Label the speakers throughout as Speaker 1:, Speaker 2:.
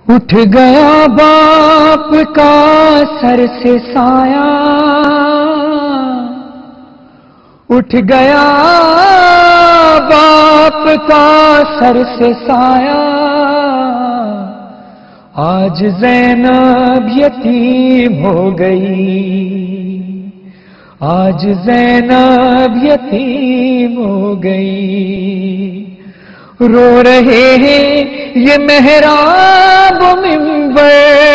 Speaker 1: اٹھ گیا باپ کا سر سے سایہ، اٹھ گیا باپ کا سر سے سایہ، آج زینب یتیم ہو گئی، آج زینب یتیم ہو گئی۔ رو رہے ہیں یہ محراب و منبر،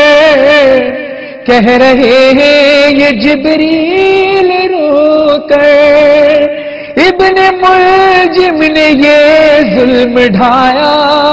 Speaker 1: کہہ رہے ہیں یہ جبریل رو کر، ابن ملجم نے یہ ظلم ڈھایا،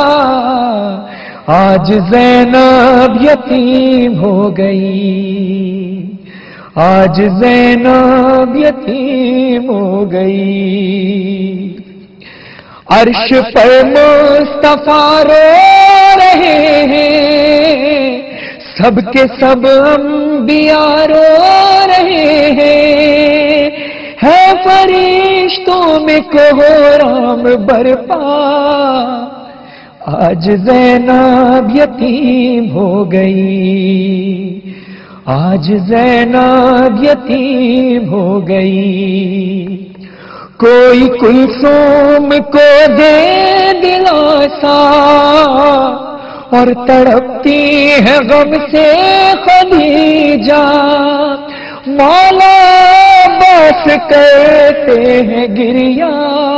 Speaker 1: آج زینب یتیم ہو گئی، آج زینب یتیم ہو گئی۔ عرش پر مصطفیٰ رو رہے ہیں، سب کے سب انبیاء رو رہے ہیں، ہے فرشتوں میں کوہرام برپا، آج زینب یتیم ہو گئی، آج زینب یتیم ہو گئی۔ کوئی کلثوم کو دے دلاسا، اور تڑپتی ہے غم سے خدیجہ، مولا بس کرتے ہیں گریا،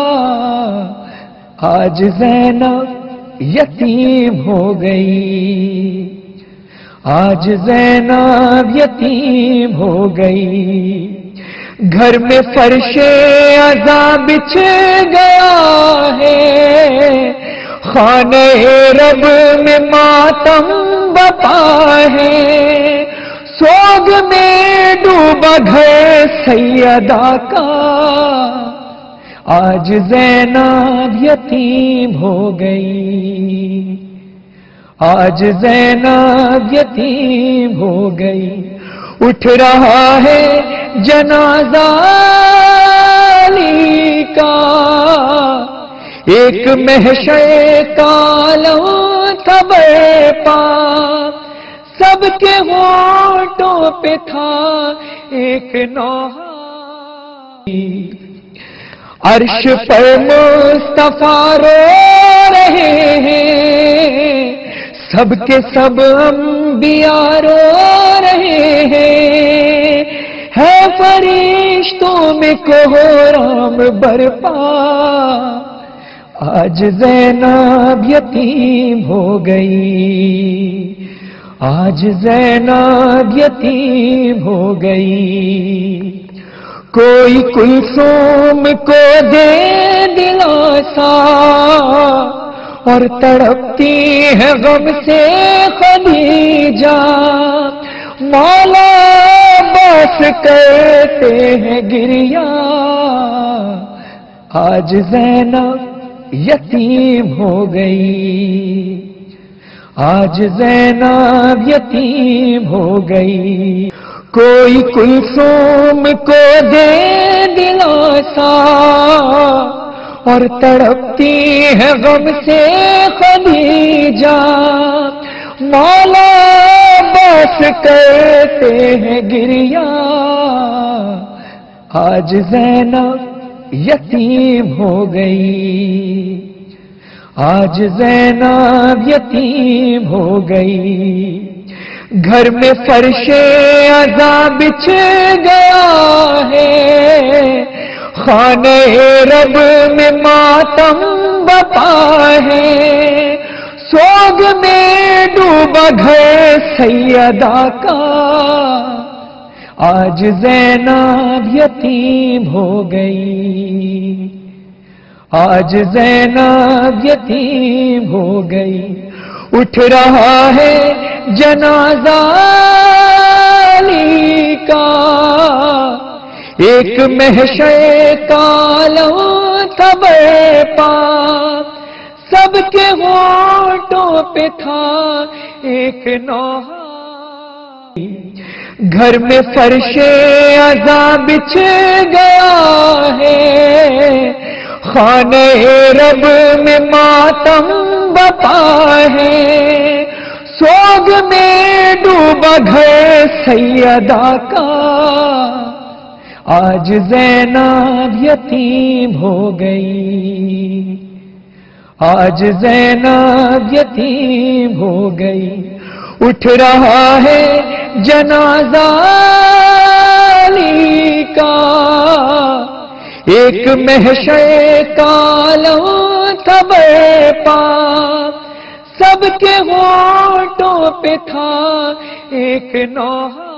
Speaker 1: آج زینب یتیم ہو گئی، آج زینب یتیم ہو گئی۔ گھر میں فرش عزا بچھ گیا ہے، خانہ رب میں ماتم بپا ہے، سوگ میں ڈوبا گھر سیدہ کا، آج زینب یتیم ہو گئی، آج زینب یتیم ہو گئی۔ اٹھ رہا ہے جنازہ علی کا، ایک محشر کالوں تھا برپا، سب کے ہونٹوں پہ تھا ایک نوحہ۔ عرش پر مصطفیٰ رو رہے ہیں، سب کے سب انبیاء رو رہے ہیں، ہے فرشتوں میں کوہرام برپا، آج زینب یتیم ہو گئی، آج زینب یتیم ہو گئی۔ کوئی کلثوم کو دے دلاسا، اور تڑپتی ہے غم سے خدیجہ، مولا بس کرتے ہیں گریا، آج زینب یتیم ہو گئی، آج زینب یتیم ہو گئی۔ کوئی کلثوم کو دے دلاسا، اور تڑپتی ہے غم سے خدیجہ، مولا بس کرتے ہیں گریا، آج زینب یتیم ہو گئی، آج زینب یتیم ہو گئی۔ گھر میں فرش عزا بچھ گیا ہے، خانہ رب میں ماتم بپا ہے، سوگ میں ڈوبا گھر سیدہ کا، آج زینب یتیم ہو گئی، آج زینب یتیم ہو گئی۔ اٹھ رہا ہے جنازہ علی کا، ایک محشر کالوں تھا برپا، سب کے ہونٹوں پہ تھا ایک نوحہ۔ گھر میں فرش عزا بچھ گیا ہے، خانہ رب میں ماتم بپا ہے، سو آگ میں ڈوبا گھر سیدہ کا، آج زینب یتیم ہو گئی، آج زینب یتیم ہو گئی۔ اٹھ رہا ہے جنازہ علی کا، ایک محشر کالم تھا برپا، سب کے ہونٹوں پہ تھا ایک نوحہ،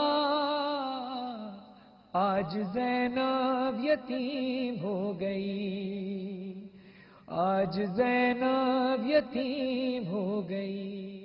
Speaker 1: آج زینب یتیم ہو گئی، آج زینب یتیم ہو گئی۔